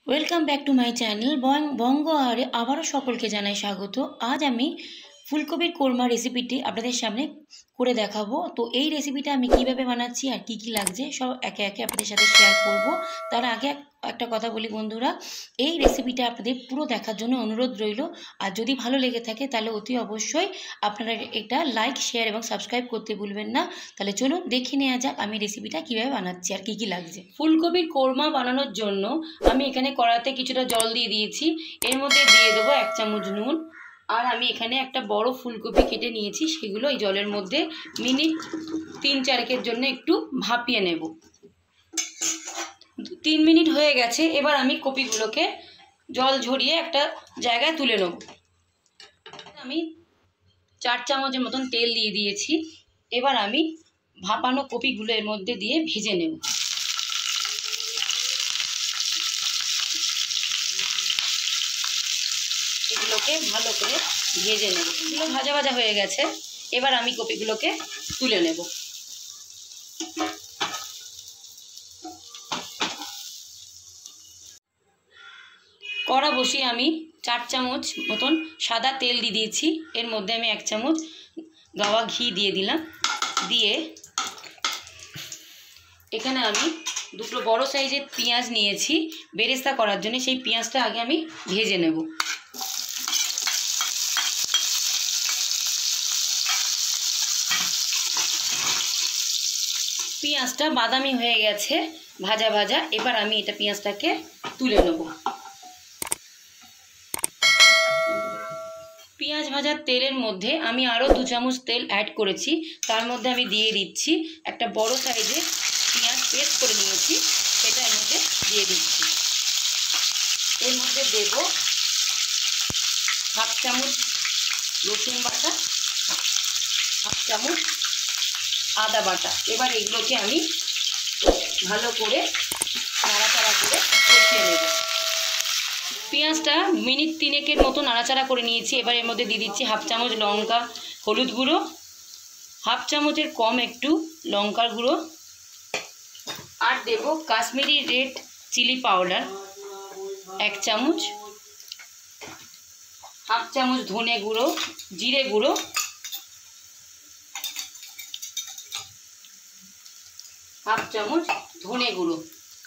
Welcome back to my channel Banga Ahare আবারও সকলকে জানাই স্বাগত। আজ আমি ফুলকপির কোরমা রেসিপিটি আপনাদের সামনে করে দেখাবো। তো এই রেসিপিটা আমি কিভাবে বানাচ্ছি আর কি লাগছে সব একে একে আপনাদের সাথে শেয়ার করব। তার আগে একটা কথা বলি বন্ধুরা, এই রেসিপিটা আপনাদের পুরো দেখার জন্য অনুরোধ রইল। আর যদি ভালো লেগে থাকে তাহলে অতি অবশ্যই আপনারা এটা লাইক, শেয়ার এবং সাবস্ক্রাইব করতে ভুলবেন না। তাহলে চলুন দেখে নেওয়া যাক আমি রেসিপিটা কীভাবে বানাচ্ছি আর কি লাগছে। ফুলকপির কোরমা বানানোর জন্য আমি এখানে কড়াতে কিছুটা জল দিয়ে দিয়েছি। এর মধ্যে দিয়ে দেবো 1 চামচ নুন। আর আমি এখানে একটা বড় ফুলকপি কেটে নিয়েছি, সেগুলো এই জলের মধ্যে মিনিট 3-4 জন্য একটু ভাপিয়ে নেব। 3 মিনিট হয়ে গেছে। এবার আমি কপিগুলোকে জল ঝরিয়ে একটা জায়গায় তুলে নেব। আমি 4 চামচের মতন তেল দিয়ে দিয়েছি। এবার আমি ভাপানো কপিগুলো এর মধ্যে দিয়ে ভেজে নেব। এগুলোকে ভালো করে ভেজে নেব। এগুলো ভাজা ভাজা হয়ে গেছে। এবার আমি কপিগুলোকে তুলে নেব। কড়া বসিয়ে আমি 4 চামচ মতন সাদা তেল দিয়ে দিয়েছি। এর মধ্যে আমি 1 চামচ গাওয়া ঘি দিয়ে দিলাম। দিয়ে এখানে আমি দুটো বড় সাইজের পেঁয়াজ নিয়েছি বেরেস্তা করার জন্য। সেই পেঁয়াজটা আগে আমি ভেজে নেব। পেঁয়াজটা বাদামি হয়ে গেছে, ভাজা ভাজা। এবার আমি এটা পেঁয়াজটাকে তুলে নেব। পেঁয়াজ ভাজার তেলের মধ্যে আমি আরও 2 চামচ তেল অ্যাড করেছি। তার মধ্যে আমি দিয়ে দিচ্ছি একটা বড় সাইজে পেঁয়াজ পেস্ট করে নিয়েছি, সেটা এর মধ্যে দিয়ে দিচ্ছি। এর মধ্যে দেব 1/2 চামচ রসুন বাটা, 1/2 চামচ আদা বাটা। এবার এগুলোকে আমি ভালো করে নাড়াচাড়া করে কষিয়ে নেব। পেঁয়াজটা মিনিট 3 মতো নাড়াচাড়া করে নিয়েছি। এবার এর মধ্যে দিয়ে দিচ্ছি 1/2 চামচ হলুদ গুঁড়ো, 1/2 চামচের কম একটু লঙ্কার গুঁড়ো, আর দেব কাশ্মীরি রেড চিলি পাউডার 1 চামচ, 1/2 চামচ ধনে গুঁড়ো, জিরে গুঁড়ো, 1/2 চামচ ধনে গুঁড়ো।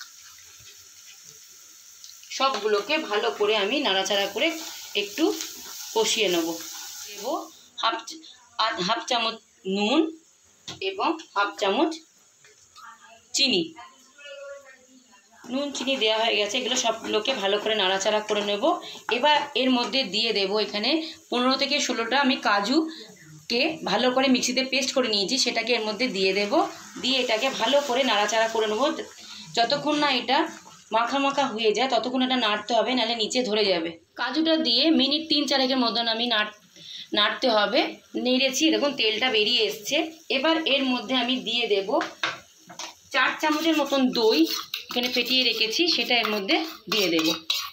সবগুলোকে ভালো করে আমি নাড়াচাড়া করে একটু কষিয়ে নেব। দেব 1/2 চামচ নুন এবং 1/2 চামচ চিনি। নুন চিনি দেওয়া হয়ে গেছে। এগুলো সবগুলোকে ভালো করে নাড়াচাড়া করে নেব। এবার এর মধ্যে দিয়ে দেব এখানে 15 থেকে 16টা আমি কাজুকে ভালো করে মিক্সিতে পেস্ট করে নিয়েছি, সেটাকে এর মধ্যে দিয়ে দেব। দিয়ে এটাকে ভালো করে নাড়াচাড়া করে নেব। যতক্ষণ না এটা মাখা মাখা হয়ে যায় ততক্ষণ এটা নাড়তে হবে, নাহলে নিচে ধরে যাবে। কাজুটা দিয়ে মিনিট 3-4 মতন আমি নাড়তে হবে। নেড়েছি, দেখুন তেলটা বেরিয়ে এসছে। এবার এর মধ্যে আমি দিয়ে দেব 4 চামচের মতন দই এখানে ফেটিয়ে রেখেছি, সেটা এর মধ্যে দিয়ে দেব।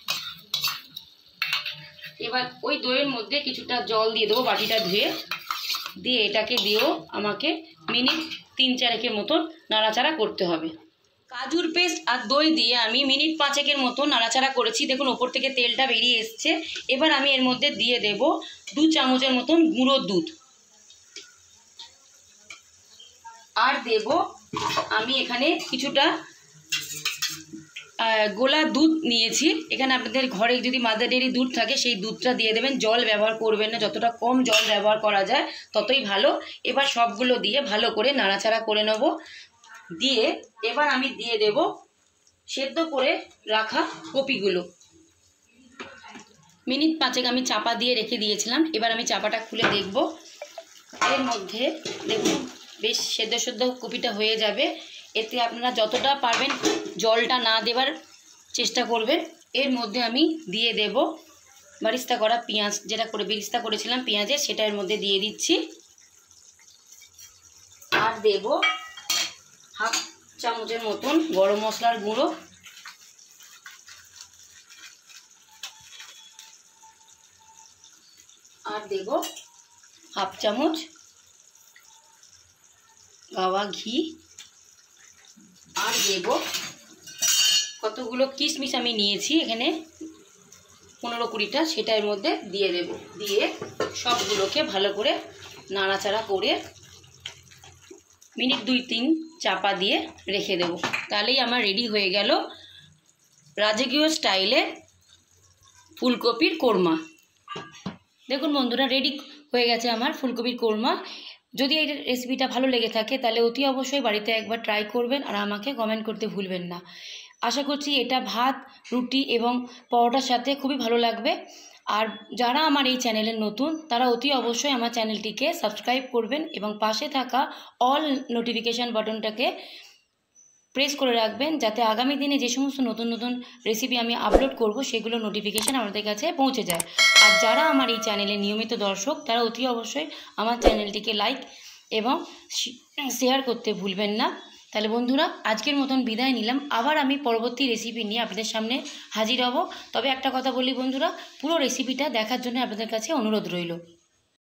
এবার ওই দইয়ের মধ্যে কিছুটা জল দিয়ে দেবো বাটিটা ধুয়ে। দিয়ে এটাকে দিয়েও আমাকে মিনিট 3-4 মতন নাড়াচাড়া করতে হবে। কাজুর পেস্ট আর দই দিয়ে আমি মিনিট 5 মতো নাড়াচাড়া করেছি। দেখুন ওপর থেকে তেলটা বেরিয়ে এসছে। এবার আমি এর মধ্যে দিয়ে দেব 2 চামচের মতন গুঁড়ো দুধ। আর দেব আমি এখানে কিছুটা গোলা দুধ নিয়েছি। এখানে আপনাদের ঘরে যদি মাদার ডেয়ারি দুধ থাকে সেই দুধটা দিয়ে দেবেন, জল ব্যবহার করবেন না। যতটা কম জল ব্যবহার করা যায় ততই ভালো। এবার সবগুলো দিয়ে ভালো করে নাড়াচাড়া করে নেব। দিয়ে এবার আমি দিয়ে দেব সেদ্ধ করে রাখা কপিগুলো। মিনিট 5 আমি চাপা দিয়ে রেখে দিয়েছিলাম। এবার আমি চাপাটা খুলে দেখব। এর মধ্যে দেখুন বেশ সেদ্ধ কপিটা হয়ে যাবে। এতে আপনারা যতটা পারবেন জলটা না দেবার চেষ্টা করবেন। এর মধ্যে আমি দিয়ে দেব বেরেস্তা করা পেঁয়াজ, যেটা করে বেরেস্তা করেছিলাম পেঁয়াজের, সেটা এর মধ্যে দিয়ে দিচ্ছি। আর দেব 1/2 চামচের মতন গরম মশলার গুঁড়ো, আর দেব 1/2 চামচ গাওয়া ঘি, আর দেব কতগুলো কিশমিশ আমি নিয়েছি এখানে 15-20টা, সেটা এর মধ্যে দিয়ে দেব। দিয়ে সবগুলোকে ভালো করে নাড়াচাড়া করে মিনিট 2-3 চাপা দিয়ে রেখে দেব। তাহলেই আমার রেডি হয়ে গেল রাজকীয় স্টাইলে ফুলকপির কোরমা। দেখুন বন্ধুরা, রেডি হয়ে গেছে আমার ফুলকপির কোরমা। যদি এই রেসিপিটা ভালো লেগে থাকে তাহলে অতি অবশ্যই বাড়িতে একবার ট্রাই করবেন আর আমাকে কমেন্ট করতে ভুলবেন না। আশা করছি এটা ভাত, রুটি এবং পরোটার সাথে খুবই ভালো লাগবে। আর যারা আমার এই চ্যানেলে নতুন তারা অতি অবশ্যই আমার চ্যানেলটিকে সাবস্ক্রাইব করবেন এবং পাশে থাকা অল নোটিফিকেশান বাটনটাকে প্রেস করে রাখবেন, যাতে আগামী দিনে যে সমস্ত নতুন নতুন রেসিপি আমি আপলোড করব সেগুলো নোটিফিকেশান আমাদের কাছে পৌঁছে যায়। আর যারা আমার এই চ্যানেলে নিয়মিত দর্শক তারা অতি অবশ্যই আমার চ্যানেলটিকে লাইক এবং শেয়ার করতে ভুলবেন না। তাহলে বন্ধুরা, আজকের মতন বিদায় নিলাম। আবার আমি পরবর্তী রেসিপি নিয়ে আপনাদের সামনে হাজির হব। তবে একটা কথা বলি বন্ধুরা, পুরো রেসিপিটা দেখার জন্য আপনাদের কাছে অনুরোধ রইল।